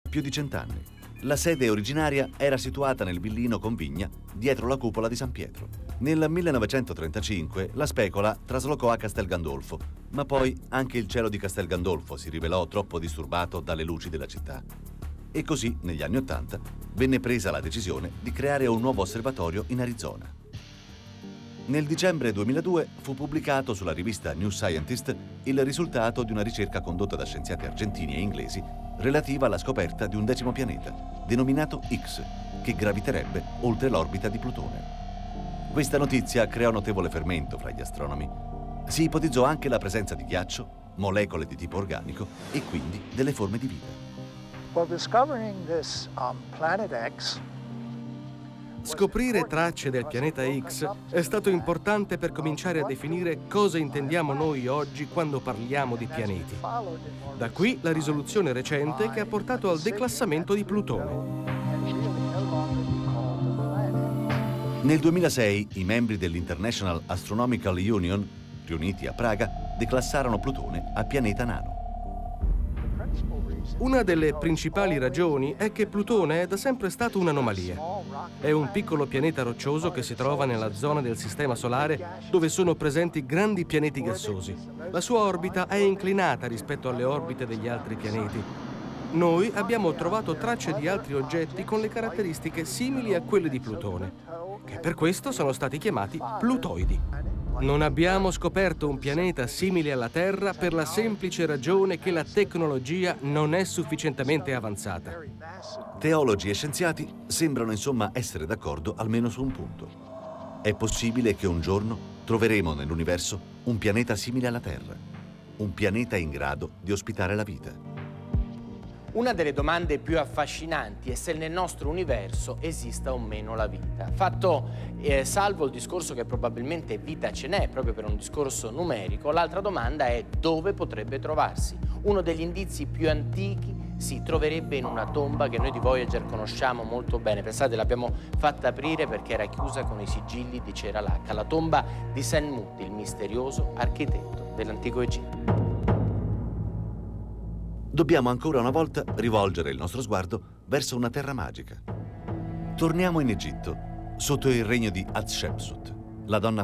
più di 100 anni. La sede originaria era situata nel villino con vigna dietro la cupola di San Pietro. Nel 1935 la specola traslocò a Castel Gandolfo, ma poi anche il cielo di Castel Gandolfo si rivelò troppo disturbato dalle luci della città. E così, negli anni '80, venne presa la decisione di creare un nuovo osservatorio in Arizona. Nel dicembre 2002 fu pubblicato sulla rivista New Scientist il risultato di una ricerca condotta da scienziati argentini e inglesi relativa alla scoperta di un 10° pianeta, denominato X, che graviterebbe oltre l'orbita di Plutone. Questa notizia creò notevole fermento fra gli astronomi. Si ipotizzò anche la presenza di ghiaccio, molecole di tipo organico e quindi delle forme di vita. Scoprire tracce del pianeta X è stato importante per cominciare a definire cosa intendiamo noi oggi quando parliamo di pianeti. Da qui la risoluzione recente che ha portato al declassamento di Plutone. Nel 2006 i membri dell'International Astronomical Union, riuniti a Praga, declassarono Plutone a pianeta nano. Una delle principali ragioni è che Plutone è da sempre stato un'anomalia. È un piccolo pianeta roccioso che si trova nella zona del Sistema Solare dove sono presenti grandi pianeti gassosi. La sua orbita è inclinata rispetto alle orbite degli altri pianeti. Noi abbiamo trovato tracce di altri oggetti con le caratteristiche simili a quelle di Plutone, che per questo sono stati chiamati plutoidi. Non abbiamo scoperto un pianeta simile alla Terra per la semplice ragione che la tecnologia non è sufficientemente avanzata. Teologi e scienziati sembrano insomma essere d'accordo almeno su un punto. È possibile che un giorno troveremo nell'universo un pianeta simile alla Terra, un pianeta in grado di ospitare la vita. Una delle domande più affascinanti è se nel nostro universo esista o meno la vita. Fatto salvo il discorso che probabilmente vita ce n'è, proprio per un discorso numerico, l'altra domanda è dove potrebbe trovarsi. Uno degli indizi più antichi si troverebbe in una tomba che noi di Voyager conosciamo molto bene. Pensate, l'abbiamo fatta aprire perché era chiusa con i sigilli di cera lacca. La tomba di Senmut, il misterioso architetto dell'antico Egitto. Dobbiamo ancora una volta rivolgere il nostro sguardo verso una terra magica. Torniamo in Egitto, sotto il regno di Hatshepsut, la donna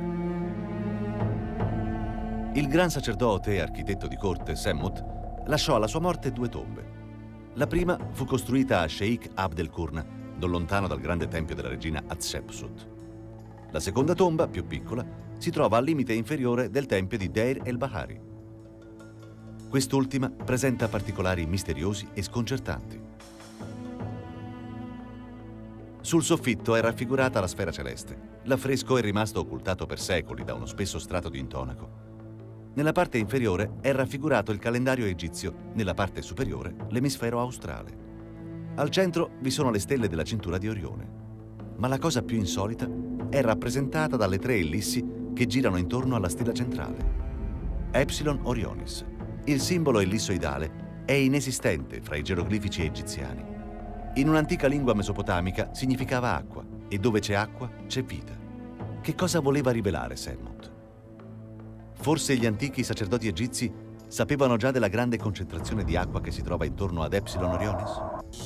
faraone. Il gran sacerdote e architetto di corte Semmut lasciò alla sua morte 2 tombe. La prima fu costruita a Sheikh Abd el-Qurna, non lontano dal grande tempio della regina Hatshepsut. La seconda tomba, più piccola, si trova al limite inferiore del tempio di Deir el-Bahari. Quest'ultima presenta particolari misteriosi e sconcertanti. Sul soffitto è raffigurata la sfera celeste. L'affresco è rimasto occultato per secoli da uno spesso strato di intonaco. Nella parte inferiore è raffigurato il calendario egizio, nella parte superiore l'emisfero australe. Al centro vi sono le stelle della cintura di Orione. Ma la cosa più insolita è rappresentata dalle 3 ellissi che girano intorno alla stella centrale. Epsilon Orionis. Il simbolo ellissoidale è inesistente fra i geroglifici egiziani. In un'antica lingua mesopotamica significava acqua, e dove c'è acqua c'è vita. Che cosa voleva rivelare Semmut? Forse gli antichi sacerdoti egizi sapevano già della grande concentrazione di acqua che si trova intorno ad Epsilon Orionis?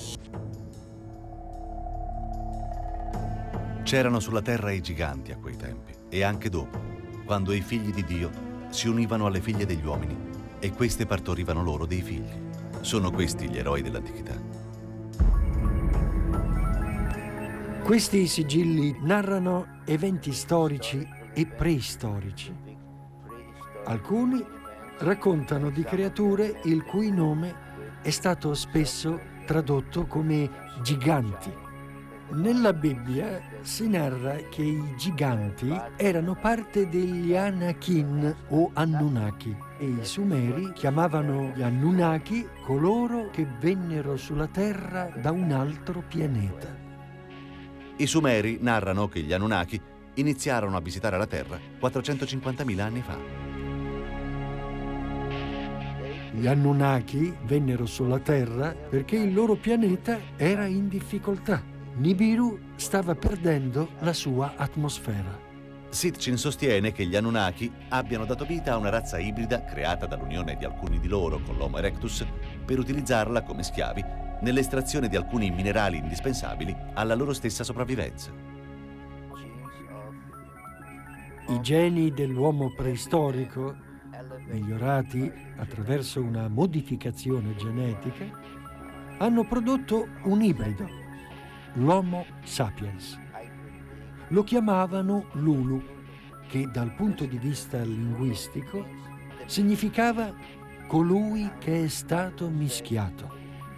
C'erano sulla terra i giganti a quei tempi, e anche dopo, quando i figli di Dio si univano alle figlie degli uomini e queste partorivano loro dei figli. Sono questi gli eroi dell'antichità. Questi sigilli narrano eventi storici e preistorici. Alcuni raccontano di creature il cui nome è stato spesso tradotto come giganti. Nella Bibbia si narra che i giganti erano parte degli Anakin o Anunnaki e i Sumeri chiamavano gli Anunnaki coloro che vennero sulla Terra da un altro pianeta. I Sumeri narrano che gli Anunnaki iniziarono a visitare la Terra 450.000 anni fa. Gli Anunnaki vennero sulla Terra perché il loro pianeta era in difficoltà. Nibiru stava perdendo la sua atmosfera. Sitchin sostiene che gli Anunnaki abbiano dato vita a una razza ibrida creata dall'unione di alcuni di loro con l'Homo erectus per utilizzarla come schiavi nell'estrazione di alcuni minerali indispensabili alla loro stessa sopravvivenza. I geni dell'uomo preistorico, migliorati attraverso una modificazione genetica, hanno prodotto un ibrido, l'Homo sapiens. Lo chiamavano Lulu, che dal punto di vista linguistico significava colui che è stato mischiato.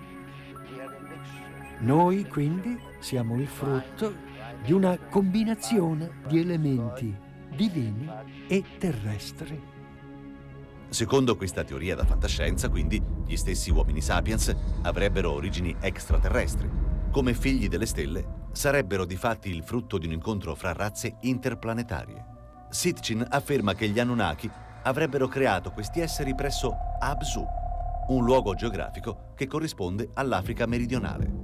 Noi quindi siamo il frutto di una combinazione di elementi divini e terrestri. Secondo questa teoria da fantascienza, quindi, gli stessi uomini sapiens avrebbero origini extraterrestri. Come figli delle stelle, sarebbero difatti il frutto di un incontro fra razze interplanetarie. Sitchin afferma che gli Anunnaki avrebbero creato questi esseri presso Abzu, un luogo geografico che corrisponde all'Africa meridionale.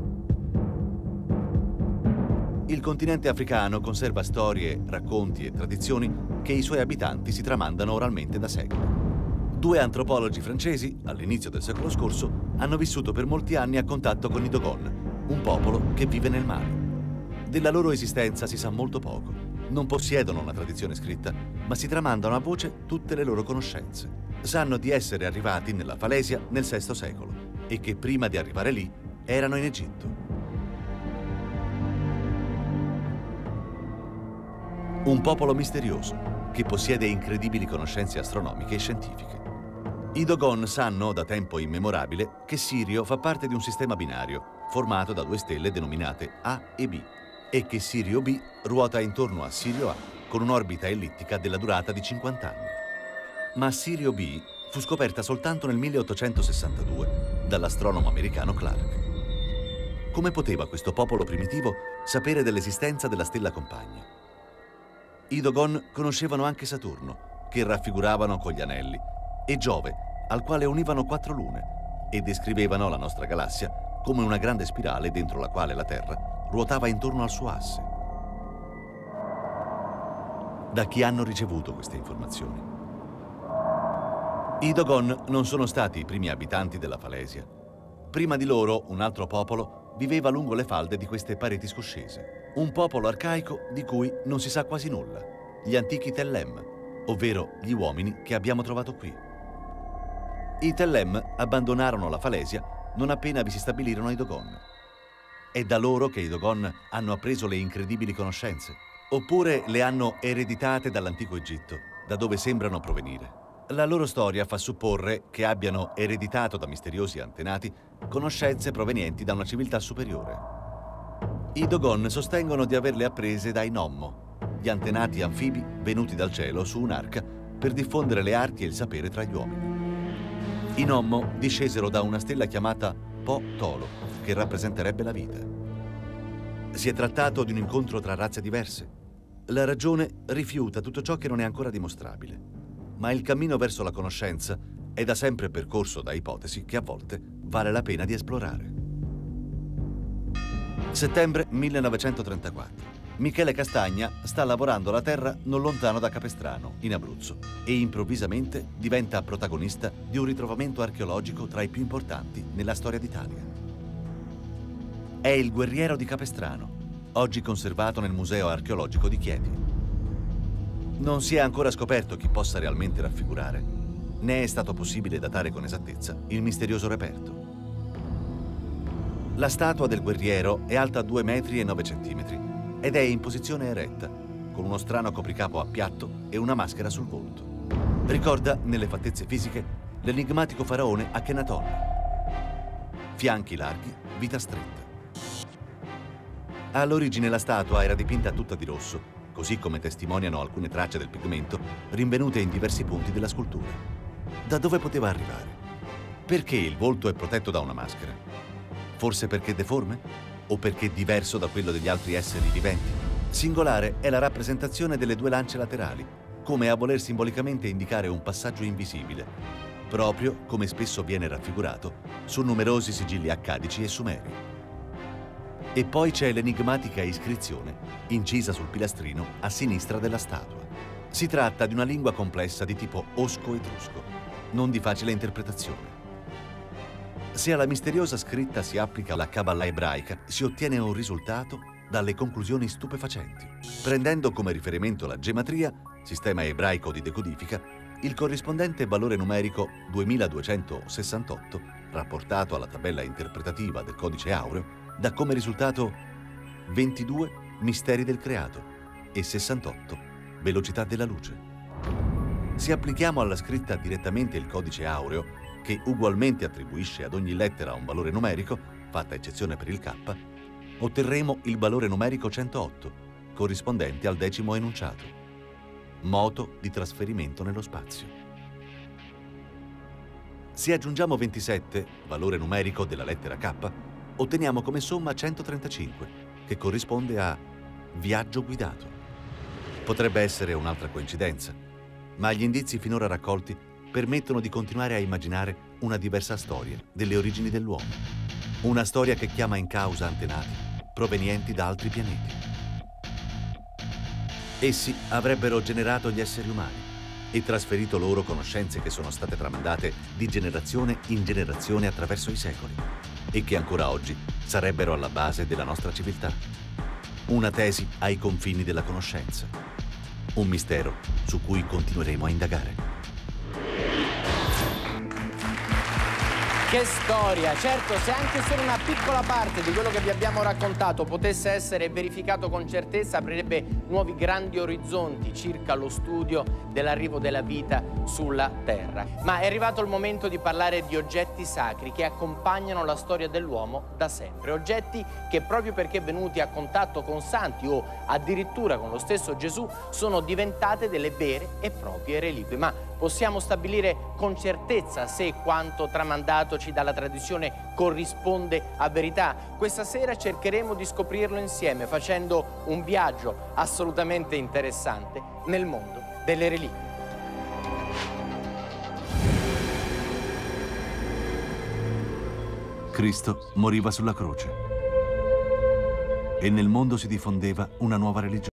Il continente africano conserva storie, racconti e tradizioni che i suoi abitanti si tramandano oralmente da secoli. 2 antropologi francesi, all'inizio del secolo scorso, hanno vissuto per molti anni a contatto con i Dogon, un popolo che vive nel mare. Della loro esistenza si sa molto poco. Non possiedono una tradizione scritta, ma si tramandano a voce tutte le loro conoscenze. Sanno di essere arrivati nella Falesia nel VI secolo e che prima di arrivare lì erano in Egitto. Un popolo misterioso che possiede incredibili conoscenze astronomiche e scientifiche. I Dogon sanno da tempo immemorabile che Sirio fa parte di un sistema binario formato da 2 stelle denominate A e B e che Sirio B ruota intorno a Sirio A con un'orbita ellittica della durata di 50 anni. Ma Sirio B fu scoperta soltanto nel 1862 dall'astronomo americano Clark. Come poteva questo popolo primitivo sapere dell'esistenza della stella compagna? I Dogon conoscevano anche Saturno, che raffiguravano con gli anelli, e Giove, al quale univano 4 lune, e descrivevano la nostra galassia come una grande spirale dentro la quale la Terra ruotava intorno al suo asse. Da chi hanno ricevuto queste informazioni? I Dogon non sono stati i primi abitanti della Falesia. Prima di loro, un altro popolo viveva lungo le falde di queste pareti scoscese. Un popolo arcaico di cui non si sa quasi nulla, gli antichi Tellem, ovvero gli uomini che abbiamo trovato qui. I Tellem abbandonarono la Falesia non appena vi si stabilirono i Dogon. È da loro che i Dogon hanno appreso le incredibili conoscenze, oppure le hanno ereditate dall'antico Egitto, da dove sembrano provenire. La loro storia fa supporre che abbiano ereditato da misteriosi antenati conoscenze provenienti da una civiltà superiore. I Dogon sostengono di averle apprese dai Nommo, gli antenati anfibi venuti dal cielo su un'arca per diffondere le arti e il sapere tra gli uomini. I Nommo discesero da una stella chiamata Po-Tolo, che rappresenterebbe la vita. Si è trattato di un incontro tra razze diverse. La ragione rifiuta tutto ciò che non è ancora dimostrabile, ma il cammino verso la conoscenza è da sempre percorso da ipotesi che a volte vale la pena di esplorare. Settembre 1934. Michele Castagna sta lavorando la terra non lontano da Capestrano, in Abruzzo, e improvvisamente diventa protagonista di un ritrovamento archeologico tra i più importanti nella storia d'Italia. È il guerriero di Capestrano, oggi conservato nel Museo Archeologico di Chieti. Non si è ancora scoperto chi possa realmente raffigurare, né è stato possibile datare con esattezza il misterioso reperto. La statua del guerriero è alta 2,9 metri ed è in posizione eretta, con uno strano copricapo a piatto e una maschera sul volto. Ricorda, nelle fattezze fisiche, l'enigmatico faraone Akhenaton. Fianchi larghi, vita stretta. All'origine la statua era dipinta tutta di rosso, così come testimoniano alcune tracce del pigmento rinvenute in diversi punti della scultura. Da dove poteva arrivare? Perché il volto è protetto da una maschera? Forse perché è deforme? O perché è diverso da quello degli altri esseri viventi? Singolare è la rappresentazione delle 2 lance laterali, come a voler simbolicamente indicare un passaggio invisibile, proprio come spesso viene raffigurato su numerosi sigilli accadici e sumeri. E poi c'è l'enigmatica iscrizione incisa sul pilastrino a sinistra della statua. Si tratta di una lingua complessa di tipo osco-etrusco, non di facile interpretazione. Se alla misteriosa scritta si applica la Kabbalah ebraica, si ottiene un risultato dalle conclusioni stupefacenti. Prendendo come riferimento la gematria, sistema ebraico di decodifica, il corrispondente valore numerico 2268, rapportato alla tabella interpretativa del codice aureo, dà come risultato 22 misteri del creato e 68 velocità della luce. Se applichiamo alla scritta direttamente il codice aureo, che ugualmente attribuisce ad ogni lettera un valore numerico, fatta eccezione per il K, otterremo il valore numerico 108, corrispondente al 10° enunciato. Moto di trasferimento nello spazio. Se aggiungiamo 27, valore numerico della lettera K, otteniamo come somma 135, che corrisponde a viaggio guidato. Potrebbe essere un'altra coincidenza, ma gli indizi finora raccolti permettono di continuare a immaginare una diversa storia delle origini dell'uomo. Una storia che chiama in causa antenati provenienti da altri pianeti. Essi avrebbero generato gli esseri umani e trasferito loro conoscenze che sono state tramandate di generazione in generazione attraverso i secoli e che ancora oggi sarebbero alla base della nostra civiltà. Una tesi ai confini della conoscenza. Un mistero su cui continueremo a indagare. Che storia! Certo, se anche solo una piccola parte di quello che vi abbiamo raccontato potesse essere verificato con certezza, aprirebbe nuovi grandi orizzonti circa lo studio dell'arrivo della vita sulla Terra. Ma è arrivato il momento di parlare di oggetti sacri che accompagnano la storia dell'uomo da sempre. Oggetti che, proprio perché venuti a contatto con santi o addirittura con lo stesso Gesù, sono diventate delle vere e proprie reliquie. Ma possiamo stabilire con certezza se quanto tramandato dalla tradizione corrisponde a verità? Questa sera cercheremo di scoprirlo insieme facendo un viaggio assolutamente interessante nel mondo delle reliquie. Cristo moriva sulla croce e nel mondo si diffondeva una nuova religione.